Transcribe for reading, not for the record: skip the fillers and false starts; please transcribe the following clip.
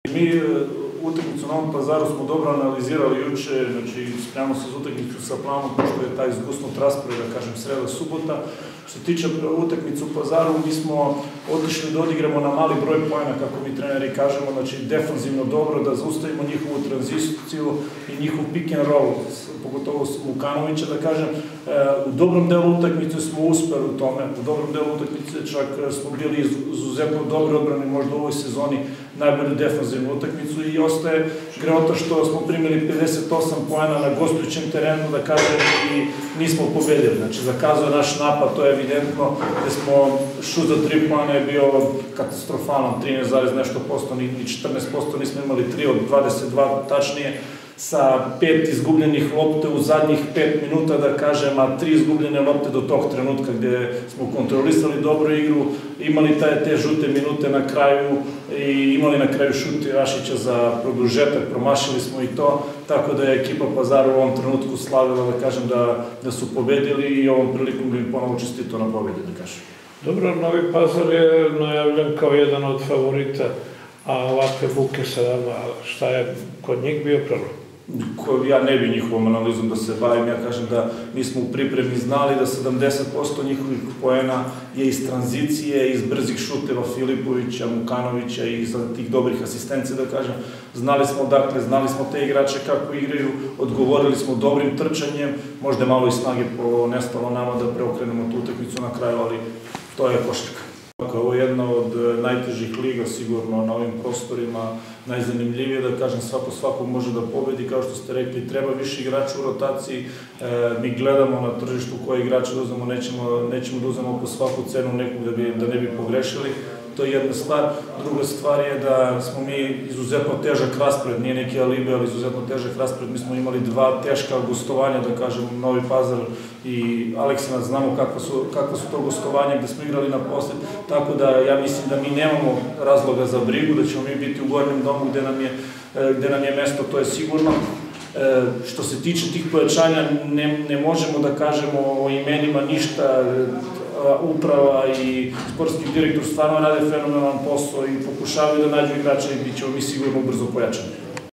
Mi utakmicu na Novom Pazaru smo dobro analizirali juče, znači spremamo se za utakmicu sa planom, pošto je taj zgusnut raspored, da kažem, sreda, subota. Što se tiče utakmicu u Pazaru, mi smo otišli da odigramo na mali broj poena, kako mi treneri kažemo, znači defanzivno dobro, da zaustavimo njihovu tranziciju i njihov pick and roll, pogotovo Vukanovića, da kažem. U dobrom delu utakmice smo uspeli u tome, u dobrom delu utakmice čak smo bili izuzetno dobri odbrani, možda u ovoj sezoni najbolju defanzivnu utakmicu i ostaje greota što smo primili 58 poena na gostujućem terenu, da kažem, i nismo pobedili. Znači, zakazao naš napad, to je evidentno, gde smo šut za 3 poena je bio katastrofalan, 13, nešto posto, ni 14% nismo imali 3 od 22, tačnije, sa 5 izgubljenih lopte u zadnjih 5 minuta, da kažem, a 3 izgubljene lopte do tog trenutka gde smo kontrolisali dobru igru, imali te žute minute na kraju i imali na kraju šut Rašića za produžetak, promašili smo i to, tako da je ekipa Pazara u ovom trenutku slavila, da kažem, da su pobedili i ovom prilikom bi im ponovo čestito na pobedi, da kažem. Dobro, Novi Pazar je najavljen kao jedan od favorita, a ovakve buke sada, šta je kod njih bio problem? Ja ne bi njihovom analizom da se bavim, ja kažem da mi smo u pripremi znali da 70% njihovih poena je iz tranzicije, iz brzih šuteva Filipovića, Vukanovića i iz tih dobrih asistencija, da kažem. Znali smo, dakle, znali smo te igrače kako igraju, odgovorili smo dobrim trčanjem, možda je malo i snage nestalo nama da preokrenemo tu utakmicu na kraju, ali to je košarka. Ovo je jedna od najtežih liga, sigurno, na ovim prostorima, najzanimljivije, da kažem, svako može da pobedi, kao što ste rekli, treba više igrača u rotaciji, mi gledamo na tržištu koje igrače da uzemo, nećemo da uzemo po svaku cenu nekog da ne bi pogrešili, to je jedna stvar. Druga stvar je da smo mi izuzetno težak raspored, nije neki alibi, ali izuzetno težak raspored, mi smo imali 2 teška gostovanja, da kažem, Novi Pazar i Aleksinac, znamo kakva su to gostovanja gde smo igrali na posled, tako da ja mislim da mi nemamo razloga za brigu, da ćemo mi biti u gornjem domu gde nam je mesto, to je sigurno. Što se tiče tih pojačanja, ne možemo da kažemo o imenima ništa, uprava i sportski direktor stvarno rade fenomenalan posao i pokušavaju da nađu igrača i bit ćemo mi sigurno brzo pojačani.